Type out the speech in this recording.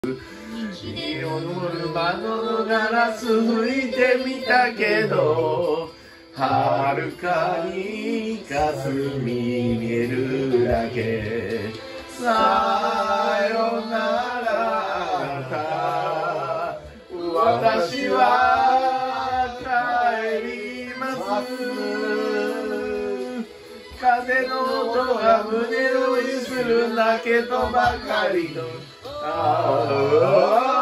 窓のガラス拭いてみたけど、遥かに霞見えるだけ。さよならあなた、私は帰ります。風の音が胸をゆするだけとばかりの